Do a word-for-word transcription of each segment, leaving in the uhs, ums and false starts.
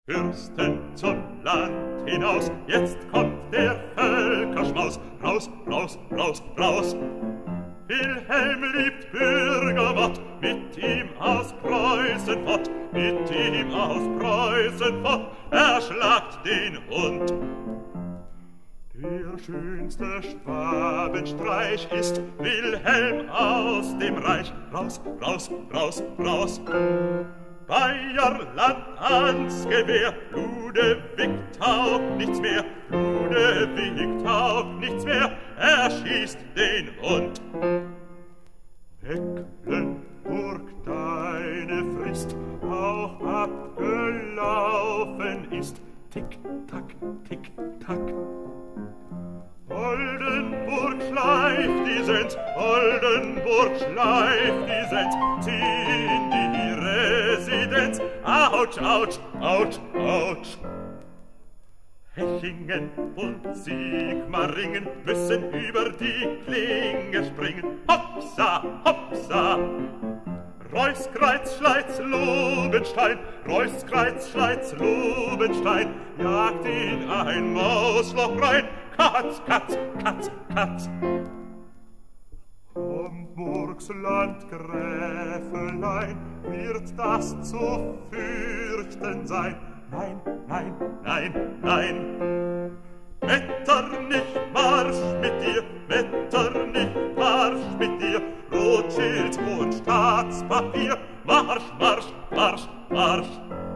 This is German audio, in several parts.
Fürsten zum Land hinaus, jetzt kommt der Völkerschmaus. Raus, raus, raus, raus. Wilhelm liebt Bürgermord, mit ihm aus Preußen fort, mit ihm aus Preußen fort, erschlagt den Hund. Der schönste Schwabenstreich ist Wilhelm aus dem Reich. Raus, raus, raus, raus. Bayerland ans Gewehr, Ludewig taugt nichts mehr, Ludewig taugt nichts mehr, er schießt den Hund. Mecklenburg, deine Frist auch abgelaufen ist, tick, tack, tick, tack. Oldenburg schleift die Sens, Oldenburg schleift die Sens, zieh in die Residenz, autsch, autsch, autsch, autsch. Hechingen und Sigmaringen müssen über die Klinge springen, hopsa, hopsa. Reuskreuz, Schleiz, Lobenstein, Reuskreuz, Schleiz, Lobenstein, jagt in ein Mausloch rein, Katz, Katz, Katz, Katz. Hamburgs Landgräfelein wird das zu fürchten sein. Nein, nein, nein, nein. Metternich, Marsch mit dir, Metternich, Marsch mit dir, Rothschild und Staatspapier, Marsch, Marsch, Marsch, Marsch.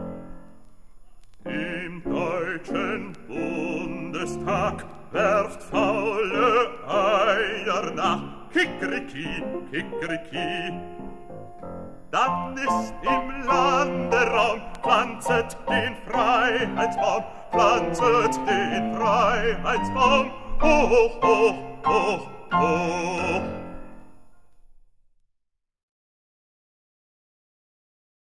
Im Deutschen Bundestag werft faule Eier nach, Kikeriki, Kikeriki. Dann ist im Landeraum, pflanzet den Freiheitsbaum, pflanzet den Freiheitsbaum, hoch, hoch, hoch, hoch.